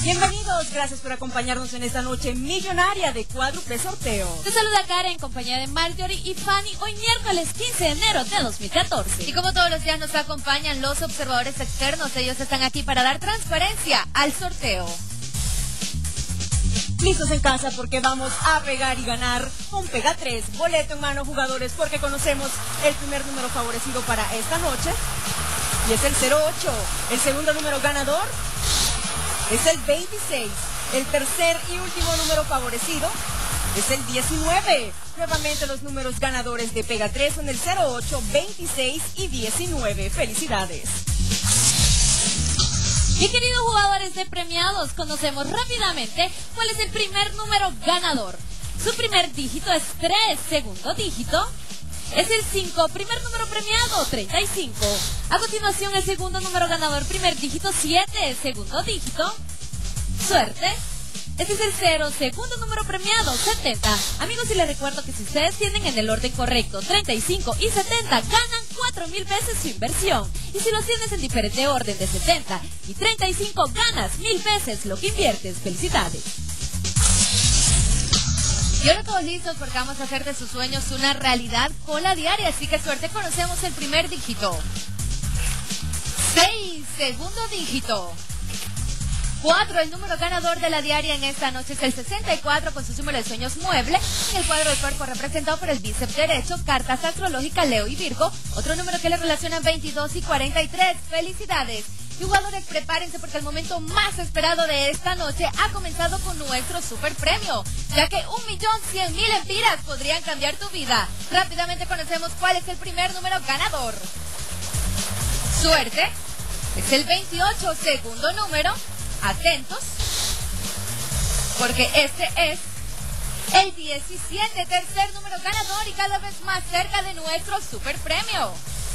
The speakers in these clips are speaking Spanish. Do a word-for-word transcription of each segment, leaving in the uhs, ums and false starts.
Bienvenidos, gracias por acompañarnos en esta noche millonaria de cuádruple sorteo. Te saluda Karen en compañía de Marjorie y Fanny, hoy miércoles quince de enero de dos mil catorce. Y como todos los días nos acompañan los observadores externos, ellos están aquí para dar transparencia al sorteo. Listos en casa porque vamos a pegar y ganar con Pega tres, boleto en mano, jugadores, porque conocemos el primer número favorecido para esta noche y es el cero ocho. El segundo número ganador es el veintiséis. El tercer y último número favorecido es el diecinueve. Nuevamente los números ganadores de Pega tres son el cero ocho, veintiséis y diecinueve. Felicidades. Y queridos jugadores de premiados, conocemos rápidamente cuál es el primer número ganador. Su primer dígito es tres, segundo dígito es el cinco, primer número premiado, treinta y cinco. A continuación, el segundo número ganador, primer dígito, siete, segundo dígito, suerte. Este es el cero, segundo número premiado, setenta. Amigos, y les recuerdo que si ustedes tienen en el orden correcto treinta y cinco y setenta, ganan cuatro mil veces su inversión. Y si los tienes en diferente orden de setenta y treinta y cinco, ganas mil veces lo que inviertes. Felicidades. Y ahora todos listos porque vamos a hacer de sus sueños una realidad con la diaria. Así que suerte, conocemos el primer dígito. seis, segundo dígito. cuatro, el número ganador de la diaria en esta noche es el sesenta y cuatro con su número de sueños mueble. En el cuadro del cuerpo representado por el bíceps derecho, cartas astrológicas Leo y Virgo. Otro número que le relacionan veintidós y cuarenta y tres. Felicidades. Y jugadores, prepárense porque el momento más esperado de esta noche ha comenzado con nuestro super premio, ya que un millón cien mil empiras podrían cambiar tu vida. Rápidamente conocemos cuál es el primer número ganador. Suerte es el veintiocho, segundo número. Atentos, porque este es el diecisiete, tercer número ganador y cada vez más cerca de nuestro super premio.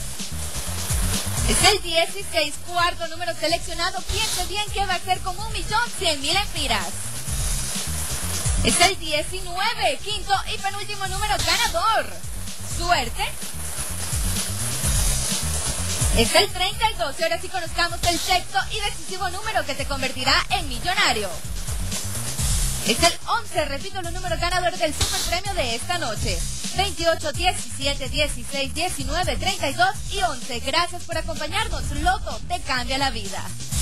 Es el dieciséis, cuarto número seleccionado. Piense bien qué va a hacer con un millón cien mil empiras. Es el diecinueve, quinto y penúltimo número ganador. Suerte. Es el treinta y dos. Y ahora sí conozcamos el sexto y decisivo número que te convertirá en millonario. Es el once, repito, los números ganadores del super premio de esta noche. veintiocho, diecisiete, dieciséis, diecinueve, treinta y dos y once. Gracias por acompañarnos. Loto te cambia la vida.